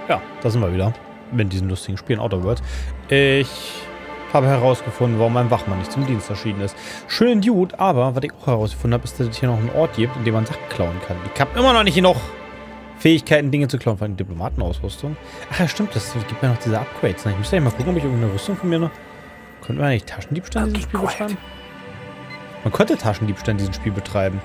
Ja, da sind wir wieder. Mit diesen lustigen Spielen Outer Worlds. Ich habe herausgefunden, warum mein Wachmann nicht zum Dienst erschienen ist. Schön Dude, aber was ich auch herausgefunden habe, ist, dass es hier noch einen Ort gibt, in dem man Sachen klauen kann. Ich habe immer noch nicht genug Fähigkeiten, Dinge zu klauen, vor allem Diplomatenausrüstung. Ach ja, stimmt, das gibt ja noch diese Upgrades. Ich müsste ja mal gucken, ob ich irgendeine Rüstung von mir noch... Könnten wir eigentlich Taschendiebstahl in diesem Spiel betreiben? Man könnte Taschendiebstahl in diesem Spiel betreiben.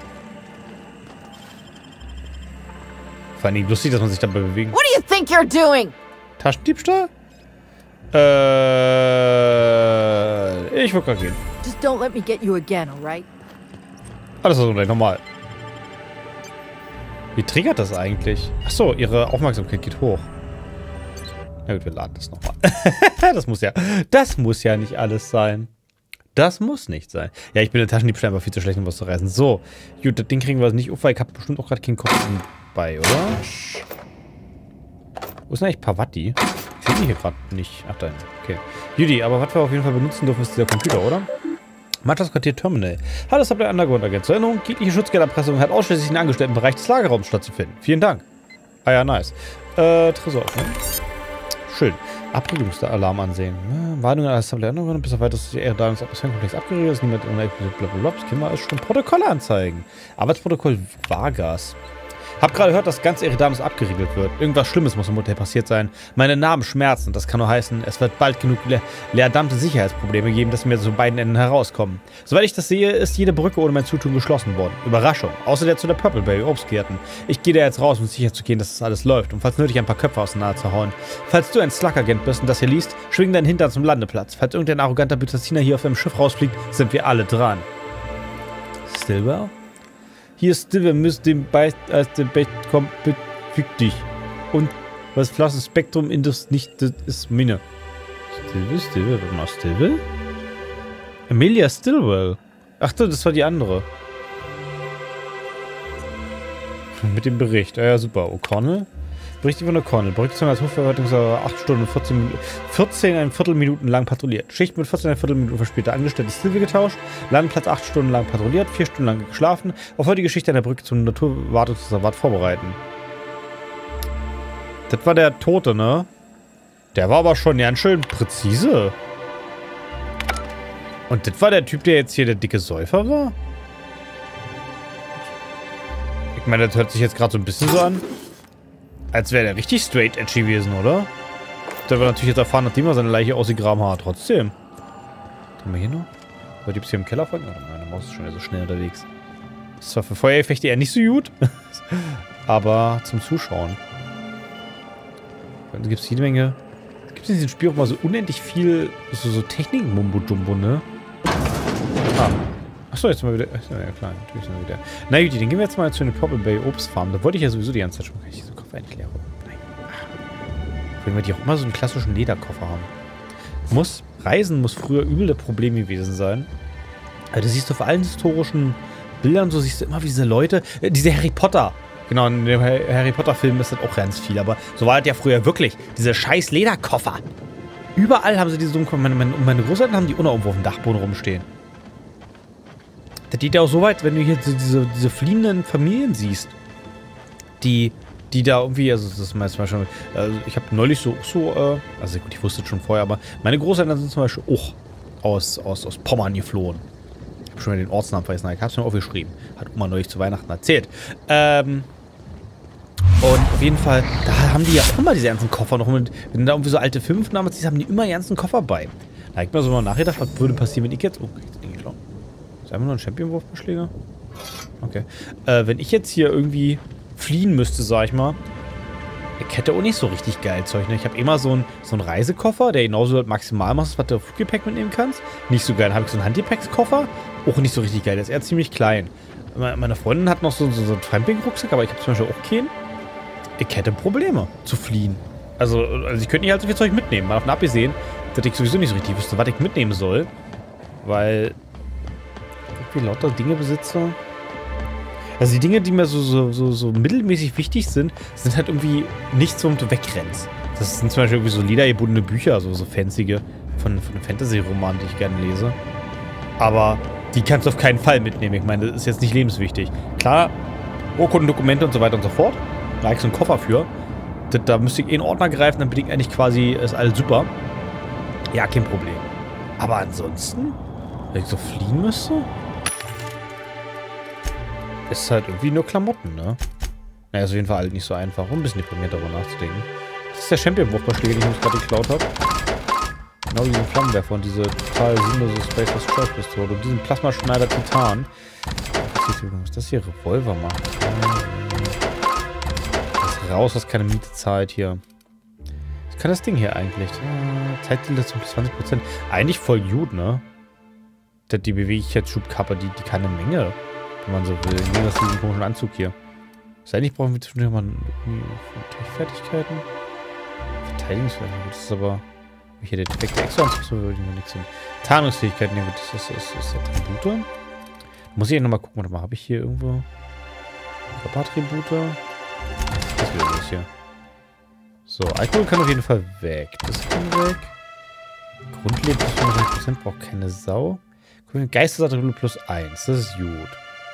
Vor allem lustig, dass man sich dabei bewegt. What do you think you're doing? Taschendiebstahl? Ich würde gerade gehen. Just don't let me get you again, alright? Alles ist gleich normal. Wie triggert das eigentlich? Achso, ihre Aufmerksamkeit geht hoch. Na gut, wir laden das nochmal. Das muss ja nicht alles sein. Das muss nicht sein. Ja, ich bin der Taschendiebstahl einfach viel zu schlecht, um was zu reißen. So, gut, das Ding kriegen wir nicht auf, weil ich habe bestimmt auch gerade keinen Kopf bei, oder? Wo ist denn eigentlich Pavati? Ich sehe die hier gerade nicht. Ach, da hinten. Okay. Judy, aber was wir auf jeden Fall benutzen dürfen, ist dieser Computer, oder? Matras Quartier Terminal. Hallo, das habt ihr Underground-Agent. Zur Erinnerung, jegliche Schutzgelderpressung hat ausschließlich in angestellten Bereich des Lagerraums stattzufinden. Vielen Dank. Ah ja, nice. Tresor öffnen. Schön. Abriegelungsalarm ansehen. Warnung an das Tablet Underground, bis auf weiteres das Atmosphärenkomplex abgeriegelt ist. Niemand ohne blablabla. Das können wir alles schon Protokolle anzeigen. Arbeitsprotokoll Vargas. Hab gerade gehört, dass ganz Eridanos abgeriegelt wird. Irgendwas Schlimmes muss im Hotel passiert sein. Meine Narben schmerzen. Das kann nur heißen, es wird bald genug leerdampfte Sicherheitsprobleme geben, dass wir zu beiden Enden herauskommen. Soweit ich das sehe, ist jede Brücke ohne mein Zutun geschlossen worden. Überraschung. Außer der zu der Purple Berry Obstgärten. Ich gehe da jetzt raus, um sicher zu gehen, dass das alles läuft. Und falls nötig, ein paar Köpfe auseinander zu hauen. Falls du ein Slug-Agent bist und das hier liest, schwing deinen Hintern zum Landeplatz. Falls irgendein arroganter Byzantiner hier auf einem Schiff rausfliegt, sind wir alle dran. Stillwell? Hier ist Stille, müsst dem Beist als der Becht kommt, füg dich. Und was Flasches Spektrum in das nicht, das ist Mine. Stillwell, warte mal, Stillwell? Amelia Stillwell. Ach so, das war die andere. Mit dem Bericht. Ja, super. O'Connell? Bericht von O'Connell. Bericht zur Naturverwaltung 8 Stunden und 14 Viertelminuten lang patrouilliert. Schicht mit 14 Viertelminuten verspäter Angestellte Stillwell getauscht. Landeplatz 8 Stunden lang patrouilliert. 4 Stunden lang geschlafen. Auf heutige Geschichte an der Brücke zum Naturwartungsreservat vorbereiten. Das war der Tote, ne? Der war aber schon ganz schön präzise. Und das war der Typ, der jetzt hier der dicke Säufer war? Ich meine, das hört sich jetzt gerade so ein bisschen so an, als wäre der richtig straight edgy gewesen, oder? Der wird natürlich jetzt erfahren, nachdem er seine Leiche ausgegraben hat. Trotzdem. Was haben wir hier noch? Wollt ihr bis hier im Keller folgen? Oh, meine Maus ist schon wieder so schnell unterwegs. Das ist zwar für Feuereffekte eher nicht so gut, aber zum Zuschauen. Dann gibt es jede Menge. Es gibt in diesem Spiel auch mal so unendlich viel so Technik-Mumbo-Jumbo, ne? Ah. Achso, jetzt sind wir wieder. Ja, klar, natürlich sind wir wieder. Na gut, dann gehen wir jetzt mal zu den Purple Bay Obstfarm. Da wollte ich ja sowieso die ganze Zeit schon. Kann ich diese Koffer endlich leeren? Nein. Wenn wir die auch immer so einen klassischen Lederkoffer haben. Reisen muss früher übel das Problem gewesen sein. Also, du siehst auf allen historischen Bildern, so siehst du immer wie diese Leute. Diese Harry Potter. Genau, in dem Harry Potter-Film ist das auch ganz viel. Aber so war das ja früher wirklich. Diese scheiß Lederkoffer. Überall haben sie diese dummen Koffer. Meine Großeltern haben die auch noch irgendwo auf dem Dachboden rumstehen. Das geht ja auch so weit, wenn du hier so diese fliehenden Familien siehst, die da irgendwie, also das ist zum Beispiel, ich habe neulich also gut, ich wusste es schon vorher, aber meine Großeltern sind zum Beispiel auch aus Pommern geflohen. Ich habe schon mal den Ortsnamen vergessen, ich habe es mir aufgeschrieben. Hat Oma neulich zu Weihnachten erzählt. Und auf jeden Fall, da haben die ja auch immer diese ganzen Koffer noch. Und wenn da irgendwie so alte Filme von damals siehst, haben die immer die ganzen Koffer bei. Da habe ich mir so mal nachgedacht, was würde passieren, wenn ich jetzt... Oh, jetzt bin ich schlau. Ist einfach nur ein Champion-Wurfbeschläger? Okay. Wenn ich jetzt hier irgendwie fliehen müsste, sag ich mal, ich hätte auch nicht so richtig geil Zeug, ne? Ich habe immer so einen Reisekoffer, der genauso maximal macht, was du auf Fluggepäck mitnehmen kannst. Nicht so geil. Dann habe ich so einen Handgepäckskoffer, auch nicht so richtig geil. Der ist eher ziemlich klein. Meine Freundin hat noch so einen Camping-Rucksack, aber ich habe zum Beispiel auch keinen. Ich hätte Probleme zu fliehen. Also ich könnte nicht halt so viel Zeug mitnehmen. Mal davon abgesehen, dass ich sowieso nicht so richtig wüsste, was ich mitnehmen soll. Weil irgendwie lauter Dinge besitze. Also die Dinge, die mir so mittelmäßig wichtig sind halt irgendwie nichts, womit du wegrennst. Das sind zum Beispiel irgendwie so ledergebundene Bücher, so fancyge von Fantasy-Romanen, die ich gerne lese. Aber die kannst du auf keinen Fall mitnehmen. Ich meine, das ist jetzt nicht lebenswichtig. Klar, Urkunden, Dokumente und so weiter und so fort. Da habe ich so einen Koffer für. Da müsste ich in Ordner greifen, dann bin ich eigentlich quasi, ist alles super. Ja, kein Problem. Aber ansonsten, wenn ich so fliehen müsste, ist halt irgendwie nur Klamotten, ne? Naja, ist auf jeden Fall halt nicht so einfach. Und ein bisschen deprimiert darüber nachzudenken. Das ist der Champion-Wurfballschläger, den ich uns gerade geklaut habe. Genau diesen Flammenwerfer und diese total sinnlose Space Choice Pistole und diesen Plasmaschneider Titan. Was das hier Revolver macht. Das raus, was keine Miete zahlt hier. Was kann das Ding hier eigentlich? Zeitdilatation plus 20%. Eigentlich voll gut, ne? Die Beweglichkeitsschubkappe, die kann eine Menge, wenn man so will. Im Gegensatz zu diesem komischen Anzug hier. Also eigentlich brauchen wir zwischendurch mal Fertigkeiten. Verteidigungswerte, das ist aber... Hier der defekte Exo-Anzug, so würde ich noch nichts hin. Tarnungsfähigkeiten, ja gut, das ist Attribute. Muss ich nochmal gucken, warte mal, habe ich hier irgendwo Körperattribute? Das wieder los hier. So, Alkohol kann auf jeden Fall weg. Das kann weg. Grundleben plus 25% braucht keine Sau. Geistesattribute plus 1, das ist gut.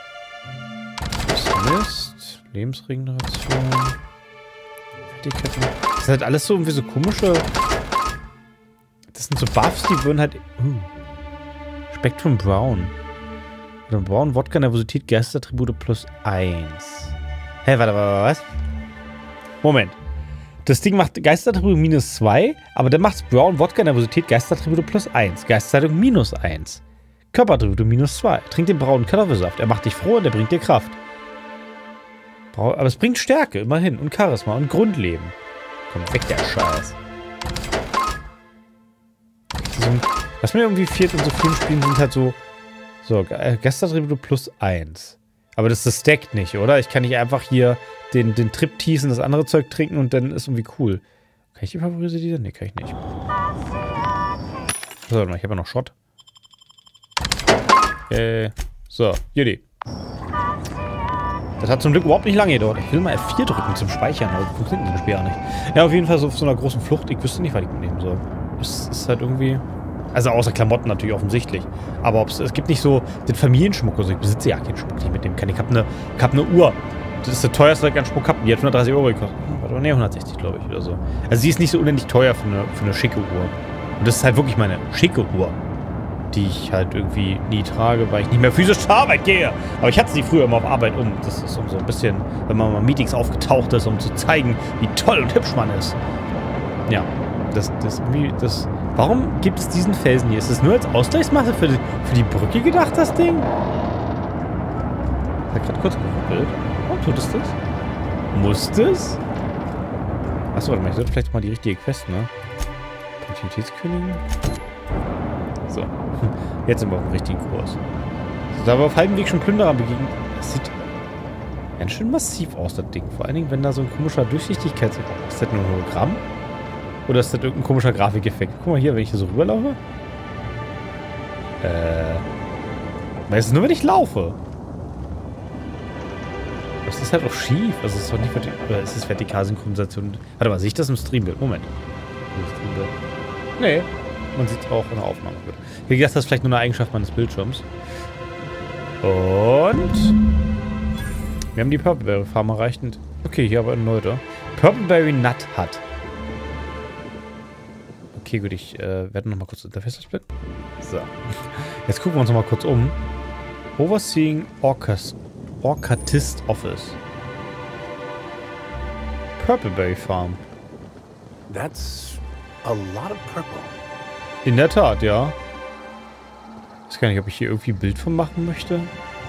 Mist. Lebensregeneration. Fertigkeiten. Das ist halt alles so irgendwie so komische... Das sind so Buffs, die würden halt... Spektrum Brown. Oder Brown, Wodka, Nervosität, Geistesattribute plus 1. Hä, warte, was? Moment. Das Ding macht Geistesattribute minus 2, aber dann macht's Brown, Wodka, Nervosität, Geistesattribute plus 1. Geistesattribute minus 1. Körperattribute minus 2. Trink den braunen Kartoffelsaft. Er macht dich froh und er bringt dir Kraft. Aber es bringt Stärke, immerhin. Und Charisma und Grundleben. Komm, weg der Scheiß. Was mir irgendwie fehlt in so vielen Spielen sind halt so Geistesattribute plus 1. Aber das stackt nicht, oder? Ich kann nicht einfach hier den Trip-Tease und das andere Zeug trinken und dann ist irgendwie cool. Kann ich die favorisieren? Ne, kann ich nicht. So, warte mal, ich habe ja noch Shot. So, Judy. Das hat zum Glück überhaupt nicht lange gedauert. Ich will mal F4 drücken zum Speichern, aber das funktioniert in dem Spiel auch nicht. Ja, auf jeden Fall so auf so einer großen Flucht. Ich wüsste nicht, was ich mitnehmen soll. Es ist halt irgendwie... Also außer Klamotten natürlich offensichtlich. Aber es gibt nicht so den Familienschmuck. Also ich besitze ja keinen Schmuck, den ich mitnehmen kann. Ich hab eine Uhr. Das ist der teuerste, was ich an Schmuck habe. Die hat 130 Euro gekostet. Warte, ne, 160, glaube ich, oder so. Also sie ist nicht so unendlich teuer für eine schicke Uhr. Und das ist halt wirklich meine schicke Uhr. Die ich halt irgendwie nie trage, weil ich nicht mehr physisch zur Arbeit gehe. Aber ich hatte sie früher immer auf Arbeit um. Das ist so ein bisschen, wenn man mal Meetings aufgetaucht ist, um zu zeigen, wie toll und hübsch man ist. Ja, warum gibt es diesen Felsen hier? Ist das nur als Ausgleichsmasse für die Brücke gedacht, das Ding? Hat gerade kurz geruckelt. Warum tut es das? Muss das? Achso, warte mal, ich sollte vielleicht mal die richtige Quest, ne? Produktivitätskönigin. So. Jetzt sind wir auf dem richtigen Kurs. So, da wir auf halbem Weg schon Plünderer begegnen. Das sieht ganz schön massiv aus, das Ding. Vor allen Dingen, wenn da so ein komischer Durchsichtigkeits... Ist das nur ein Hologramm? Oder ist das irgendein komischer Grafikeffekt? Guck mal hier, wenn ich hier so rüberlaufe. Weil es ist nur, wenn ich laufe. Das ist halt auch schief. Also es ist doch nicht oder ist es Vertikalsynchronisation? Warte mal, sehe ich das im Streambild? Moment. Nee. Man sieht es auch in der Aufnahme. Wie gesagt, das ist vielleicht nur eine Eigenschaft meines Bildschirms. Und wir haben die Purpleberry Farm erreicht. Und okay, hier aber eine neue. Purpleberry Nut Hut. Okay, gut, ich werde nochmal kurz das Interface splitten. So. Jetzt gucken wir uns nochmal kurz um. Overseeing Orcatist Office. Purpleberry Farm. That's a lot of purple. In der Tat, ja. Ich weiß gar nicht, ob ich hier irgendwie ein Bild von machen möchte.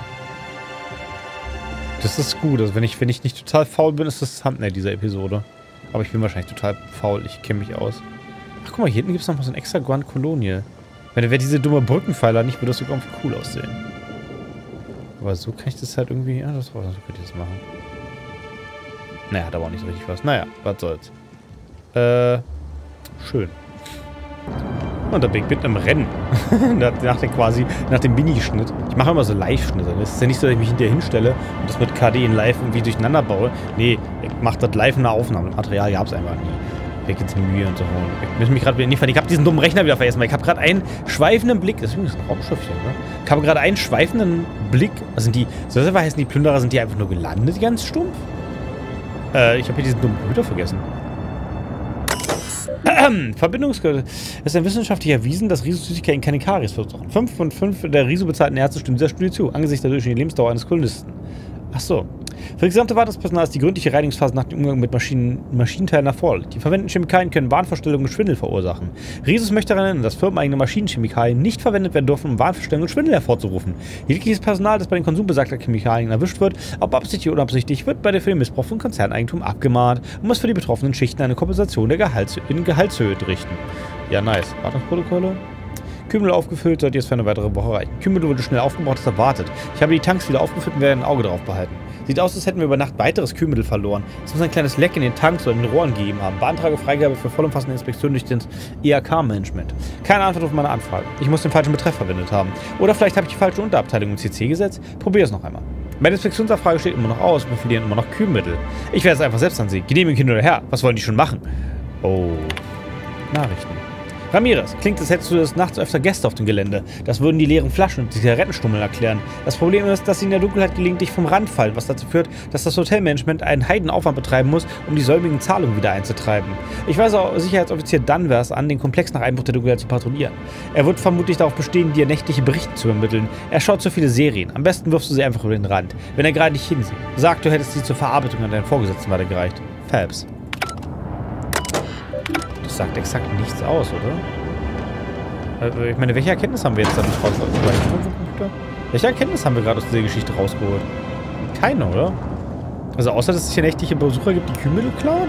Das ist gut. Also wenn ich nicht total faul bin, ist das Thumbnail dieser Episode. Aber ich bin wahrscheinlich total faul. Ich kenne mich aus. Ach, guck mal, hier hinten gibt es noch mal so ein extra Grand Kolonie. Wenn wäre diese dumme Brückenpfeiler nicht, würde das sogar irgendwie cool aussehen. Aber so kann ich das halt irgendwie... Ja, das war so, könnte ich das machen. Naja, hat aber auch nicht so richtig was. Naja, was soll's. Schön. Und da bin ich mit einem Rennen. nach dem Minischnitt. Ich mache immer so Live-Schnitte. Es ist ja nicht so, dass ich mich hinterher hinstelle und das mit KD in Live irgendwie durcheinander baue. Nee, ich mache das live in der Aufnahme. Material gab es einfach nie. Weg jetzt die Mühe und so. Ich muss mich gerade wieder nicht. Ich habe diesen dummen Rechner wieder vergessen, weil ich habe gerade einen schweifenden Blick. Das ist übrigens ein Raumschiffchen, ne? Ich habe gerade einen schweifenden Blick. Also sind die. Soll das heißen, die Plünderer sind die einfach nur gelandet, ganz stumpf? Ich habe hier diesen dummen Computer vergessen. Verbindungsgehör. Es ist ein wissenschaftlich erwiesen, dass Rhizosüßigkeiten keine Karies verursachen. 5 von 5 der Rhizo-bezahlten Ärzte stimmen dieser Studie zu, angesichts der durchschnittlichen Lebensdauer eines Kolonisten. Ach so. Für das gesamte Wartungspersonal ist die gründliche Reinigungsphase nach dem Umgang mit Maschinenteilen erforderlich. Die verwendeten Chemikalien können Wahnvorstellungen und Schwindel verursachen. Rhizus möchte daran erinnern, dass firmeneigene Maschinenchemikalien nicht verwendet werden dürfen, um Wahnvorstellungen und Schwindel hervorzurufen. Jegliches Personal, das bei dem Konsum besagter Chemikalien erwischt wird, ob absichtlich oder unabsichtlich, wird bei der für den Missbrauch von Konzerneigentum abgemahnt und muss für die betroffenen Schichten eine Kompensation der Gehaltshöhe richten. Ja, nice. Wartungsprotokolle. Kümmel aufgefüllt, sollte jetzt für eine weitere Woche reichen. Kümmel wurde schnell aufgebraucht als erwartet. Ich habe die Tanks wieder aufgefüllt und werde ein Auge drauf behalten. Sieht aus, als hätten wir über Nacht weiteres Kühlmittel verloren. Es muss ein kleines Leck in den Tanks oder in den Rohren gegeben haben. Beantrage Freigabe für vollumfassende Inspektion durch das IHK-Management. Keine Antwort auf meine Anfrage. Ich muss den falschen Betreff verwendet haben. Oder vielleicht habe ich die falsche Unterabteilung im CC gesetzt. Probier es noch einmal. Meine Inspektionsanfrage steht immer noch aus. Wir verlieren immer noch Kühlmittel. Ich werde es einfach selbst ansehen. Genehmigen hin oder her. Was wollen die schon machen? Oh. Nachrichten. Ramirez, klingt, als hättest du des Nachts öfter Gäste auf dem Gelände. Das würden die leeren Flaschen und die Zigarettenstummeln erklären. Das Problem ist, dass sie in der Dunkelheit gelegentlich vom Rand fallen, was dazu führt, dass das Hotelmanagement einen Heidenaufwand betreiben muss, um die säumigen Zahlungen wieder einzutreiben. Ich weise auch Sicherheitsoffizier Danvers an, den Komplex nach Einbruch der Dunkelheit zu patrouillieren. Er wird vermutlich darauf bestehen, dir nächtliche Berichte zu übermitteln. Er schaut zu viele Serien. Am besten wirfst du sie einfach über den Rand. Wenn er gerade nicht hinsieht. Sag, du hättest sie zur Verarbeitung an deinen Vorgesetzten weitergereicht. Fabs. Das sagt exakt nichts aus, oder? Ich meine, welche Erkenntnis haben wir jetzt dadurch rausgeholt? Welche Erkenntnis haben wir gerade aus dieser Geschichte rausgeholt? Keine, oder? Also außer, dass es hier nächtliche Besucher gibt, die Kühlmittel klauen?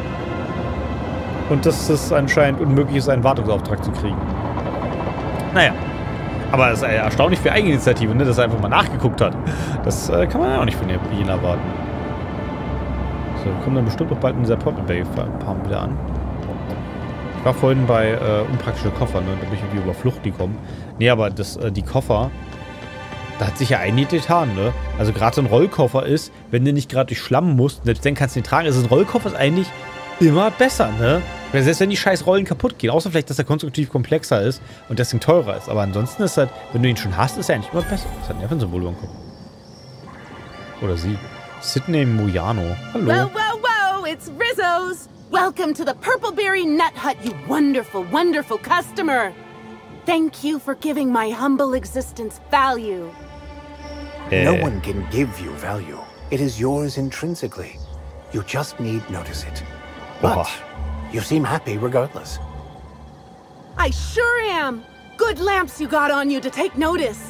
Und dass es anscheinend unmöglich ist, einen Wartungsauftrag zu kriegen. Naja. Aber es ist erstaunlich für Eigeninitiative, ne? Dass er einfach mal nachgeguckt hat. Das kann man ja auch nicht von ihnen erwarten. So, wir kommen dann bestimmt auch bald in dieser Purple Bay Farm wieder an. Ich war vorhin bei unpraktische Koffer, ne? Da bin ich irgendwie über Flucht gekommen. Nee, aber die Koffer, da hat sich ja einiges getan, ne? Also gerade so ein Rollkoffer ist, wenn du nicht gerade durch Schlamm musst, selbst dann kannst du ihn tragen. Also ein Rollkoffer ist eigentlich immer besser, ne? Weil selbst wenn die scheiß Rollen kaputt gehen, außer vielleicht, dass er konstruktiv komplexer ist und deswegen teurer ist. Aber ansonsten ist halt, wenn du ihn schon hast, ist er eigentlich immer besser. Das hat ein Nervensymbol über den Kopf. Oder sie. Sydney Muyano. Hallo. Whoa, whoa, whoa! It's Rizzo's! Welcome to the Purpleberry Nut Hut, you wonderful, wonderful customer! Thank you for giving my humble existence value. No one can give you value. It is yours intrinsically. You just need notice it. But you seem happy regardless. I sure am! Good lamps you got on you to take notice.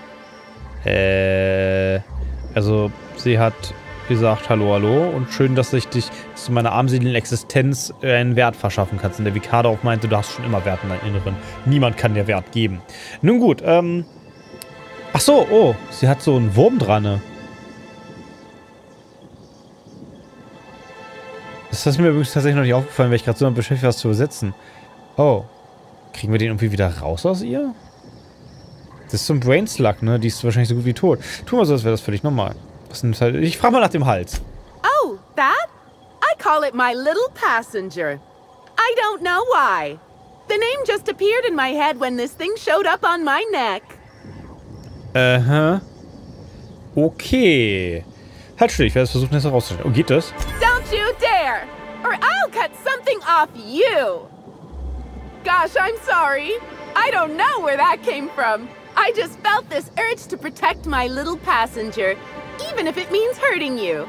Also, sie hat gesagt, hallo, hallo, und schön, dass du meiner armseligen Existenz einen Wert verschaffen kannst. Und der Vikar auch meinte, du hast schon immer Wert in deinem Inneren. Niemand kann dir Wert geben. Nun gut, ach so, oh, sie hat so einen Wurm dran, ne? Das ist mir übrigens tatsächlich noch nicht aufgefallen, weil ich gerade so beschäftigt war, was zu übersetzen. Oh. Kriegen wir den irgendwie wieder raus aus ihr? Das ist so ein Brainslug, ne? Die ist wahrscheinlich so gut wie tot. Tu mal so, als wäre das völlig normal. Ich frage mal nach dem Hals. Oh, that? I call it my little passenger. I don't know why. The name just appeared in my head when this thing showed up on my neck. Okay. Halt still, ich werde es versuchen, das herauszustellen. Oh, geht das? Don't you dare! Or I'll cut something off you! Gosh, I'm sorry. I don't know where that came from. I just felt this urge to protect my little passenger, even if it means hurting you.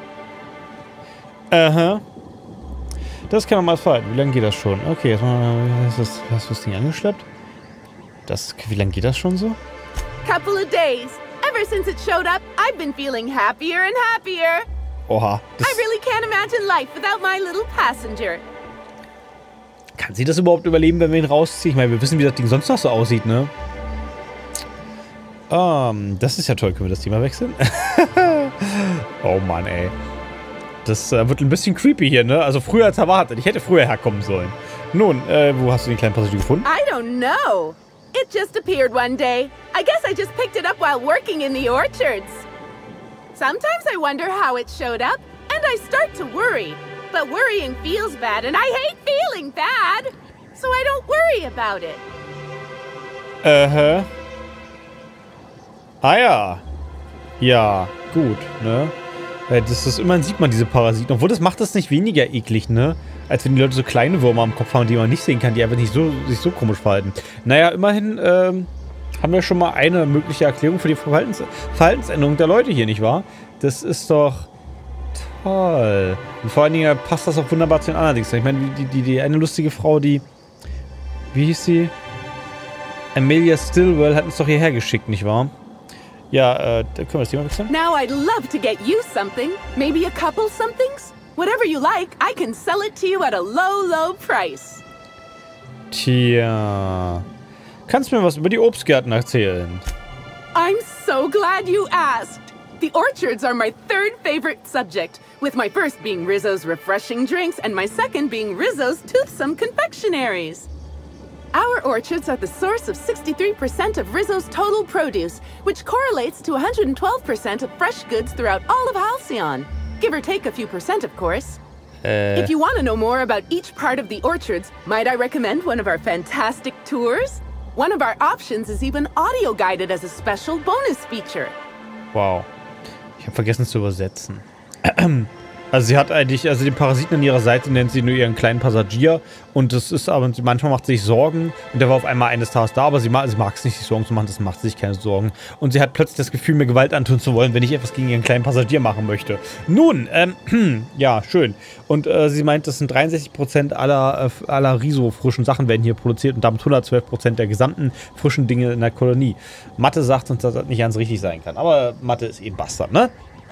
Das kann man mal falten. Wie lange geht das schon? Okay, jetzt mal. Hast du das Ding angeschleppt? Wie lange geht das schon so? Couple of days. Ever since it showed up, I've been feeling happier and happier. Oha. I really can't imagine life without my little passenger. Kann sie das überhaupt überleben, wenn wir ihn rausziehen? Ich meine, wir wissen, wie das Ding sonst noch so aussieht, ne? Das ist ja toll. Können wir das Thema wechseln? Oh Mann, ey. Das wird ein bisschen creepy hier, ne? Also früher als erwartet. Ich hätte früher herkommen sollen. Nun, wo hast du den kleinen Passagier gefunden? I don't know. It just appeared one day. I guess I just picked it up while working in the orchards. Sometimes I wonder how it showed up, and I start to worry. But worrying feels bad, and I hate feeling bad. So I don't worry about it. Ah ja. Ja, gut, ne? Immerhin sieht man diese Parasiten. Obwohl, das macht das nicht weniger eklig, ne? Als wenn die Leute so kleine Würmer am Kopf haben, die man nicht sehen kann, die einfach nicht sich so komisch verhalten. Naja, immerhin haben wir schon mal eine mögliche Erklärung für die Verhaltensänderung der Leute hier, nicht wahr? Das ist doch toll. Und vor allen Dingen passt das auch wunderbar zu den anderen Dings. Ich meine, die eine lustige Frau, die... Wie hieß sie? Amelia Stillwell hat uns doch hierher geschickt, nicht wahr? Ja, da können wir das Thema wechseln. Now I'd love to get you something. Maybe a couple somethings? Whatever you like, I can sell it to you at a low, low price. Tja. Kannst du mir was über die Obstgärten erzählen? I'm so glad you asked. The orchards are my third favorite subject, with my first being Rizzo's refreshing drinks and my second being Rizzo's toothsome confectionaries. Our orchards are the source of 63% of Rizzo's total produce, which correlates to 112% of fresh goods throughout all of Halcyon. Give or take a few percent, of course. If you want to know more about each part of the orchards, might I recommend one of our fantastic tours? One of our options is even audio-guided as a special bonus feature. Wow. Ich habe vergessen zu übersetzen. Also sie hat eigentlich, also den Parasiten an ihrer Seite nennt sie nur ihren kleinen Passagier und das ist aber, manchmal macht sie sich Sorgen und der war auf einmal eines Tages da, aber sie mag es nicht, sich Sorgen zu machen, das macht sie sich keine Sorgen. Und sie hat plötzlich das Gefühl, mir Gewalt antun zu wollen, wenn ich etwas gegen ihren kleinen Passagier machen möchte. Nun, ja, schön. Und sie meint, das sind 63% aller Riso-frischen Sachen werden hier produziert und damit 112% der gesamten frischen Dinge in der Kolonie. Mathe sagt uns, dass das nicht ganz richtig sein kann, aber Mathe ist eben Bastard, ne?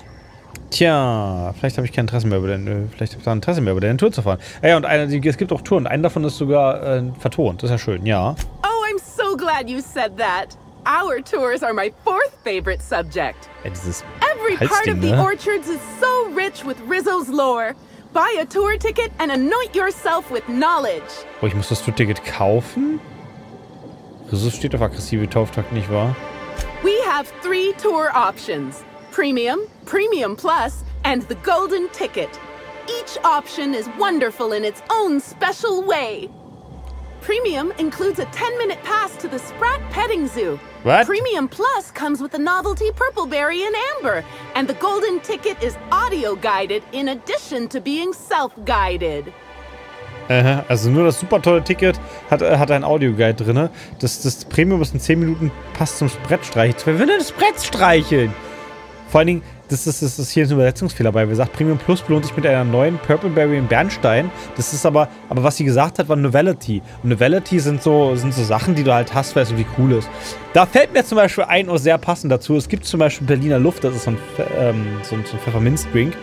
Tja, vielleicht habe ich kein Interesse mehr über den Tour zu fahren. Ja, und es gibt auch Touren. Eine davon ist sogar vertont. Das ist ja schön, ja. Oh, I'm so glad you said that. Our tours are my fourth favorite subject. Ja, dieses Every part of the orchards is so rich with Rizzo's lore. Buy a tour ticket and anoint yourself with knowledge. Oh, ich muss das Tour-Ticket kaufen? Rizzo steht auf aggressive Tauftakt, nicht wahr? We have 3 tour options. Premium, Premium Plus, and the Golden Ticket. Each option is wonderful in its own special way. Premium includes a 10-minute pass to the Sprat Petting Zoo. What? Premium Plus comes with a novelty Purpleberry and Amber, and the Golden Ticket is audio-guided in addition to being self-guided. Also nur das super tolle Ticket hat ein Audio-Guide drin. Das Premium ist in 10 Minuten Pass zum Brettstreicheln. Wer will denn das Brett streicheln? Vor allen Dingen, das ist hier ein Übersetzungsfehler bei. Wir sagt, Premium Plus belohnt sich mit einer neuen Purpleberry in Bernstein. Das ist aber was sie gesagt hat, war Novelty. Und Novelty sind so Sachen, die du halt hast, weil es irgendwie cool ist. Da fällt mir zum Beispiel ein, und sehr passend dazu, es gibt zum Beispiel Berliner Luft, das ist so ein Pfefferminzdrink.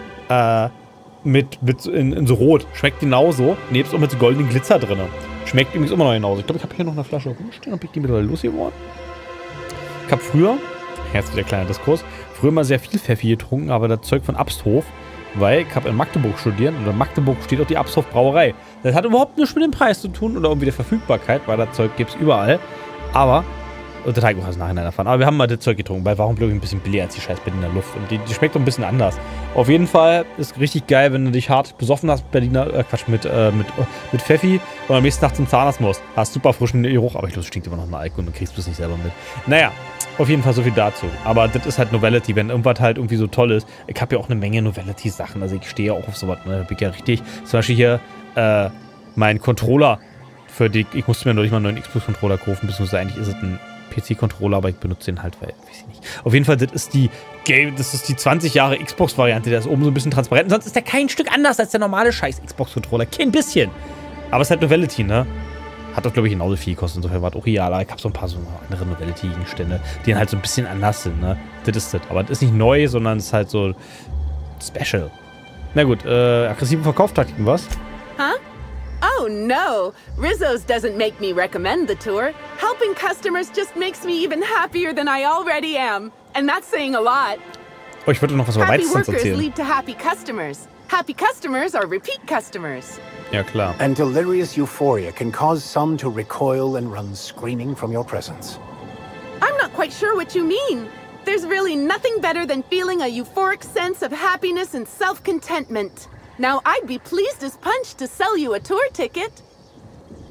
In so rot. Schmeckt genauso. Nebst auch mit so goldenen Glitzer drin. Schmeckt übrigens immer noch genauso. Ich glaube, ich habe hier noch eine Flasche rumstehen. Ob ich die mittlerweile losgeworden? Ich habe früher, jetzt wieder kleiner Diskurs, mal sehr viel Pfeffi getrunken, aber das Zeug von Absthof, weil ich habe in Magdeburg studiert und in Magdeburg steht auch die Absthof Brauerei. Das hat überhaupt nichts mit dem Preis zu tun oder irgendwie der Verfügbarkeit, weil das Zeug gibt es überall. Aber, und das habe ich auch erst nachhinein erfahren, aber wir haben mal das Zeug getrunken, weil warum glaube ich ein bisschen billiger als die scheiß Berliner Luft und die schmeckt doch ein bisschen anders. Auf jeden Fall ist richtig geil, wenn du dich hart besoffen hast, mit Pfeffi und am nächsten Tag zum Zahnarzt musst. Hast super frischen Geruch, aber ich glaube, es stinkt immer noch nach Alkohol und du kriegst es nicht selber mit. Naja. Auf jeden Fall so viel dazu. Aber das ist halt Novelty, wenn irgendwas halt irgendwie so toll ist. Ich habe ja auch eine Menge Novelty-Sachen. Also ich stehe ja auch auf sowas. Ne? Da bin ich ja richtig. Zum Beispiel hier mein Controller. Ich musste mir neulich mal einen neuen Xbox-Controller kaufen. Beziehungsweise eigentlich ist es ein PC-Controller, aber ich benutze den halt, weil, weiß ich nicht. Auf jeden Fall, das ist die 20 Jahre Xbox-Variante. Der ist oben so ein bisschen transparent. Und sonst ist der kein Stück anders als der normale scheiß Xbox-Controller. Kein bisschen. Aber es ist halt Novelty, ne? Hat doch, glaube ich, genauso viel gekostet. Insofern war es auch real. Aber ich habe so ein paar so andere Novelty-Gegenstände, die dann halt so ein bisschen anders sind, ne? Das ist das. Aber das ist nicht neu, sondern es ist halt so special. Na gut, aggressive Verkaufstaktiken, was? Huh? Oh no! Rizzo's doesn't make me recommend the tour. Helping customers just makes me even happier than I already am. And that's saying a lot. Oh, ich wollte noch was über Weizenstands erzählen. Happy workers lead to happy customers. Happy customers are repeat customers. Ja, klar. And delirious euphoria can cause some to recoil and run screaming from your presence. I'm not quite sure what you mean. There's really nothing better than feeling a euphoric sense of happiness and self-contentment. Now, I'd be pleased as punch to sell you a tour ticket.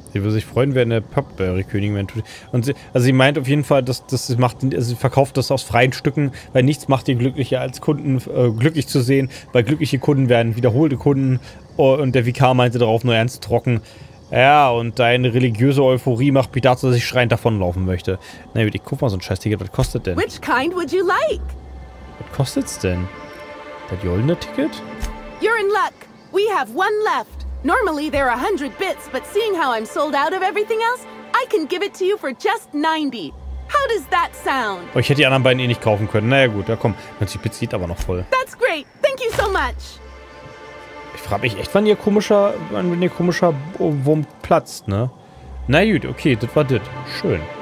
Sie würde sich freuen, wenn eine Pop-Berry-Königin tut. Und sie meint auf jeden Fall, dass das macht, also sie verkauft das aus freien Stücken, weil nichts macht ihn glücklicher als Kunden glücklich zu sehen, weil glückliche Kunden werden wiederholte Kunden. Und der Vikar meinte darauf nur ernst trocken. Ja, und deine religiöse Euphorie macht mich dazu, dass ich schreiend davonlaufen möchte. Na gut, ich guck mal so ein Scheiß-Ticket. Was kostet denn? Which kind would you like? Was kostet's denn? Das goldene Ticket? You're in luck. We have one left. Normally there are 100 bits, but seeing how I'm sold out of everything else, I can give it to you for just 90. How does that sound? Oh, ich hätte die anderen beiden eh nicht kaufen können. Naja gut, ja komm. 90 Bits geht aber noch voll. That's great. Thank you so much. Ich frage mich echt, wann ihr komischer Wurm platzt, ne? Na gut, okay, das war das. Schön.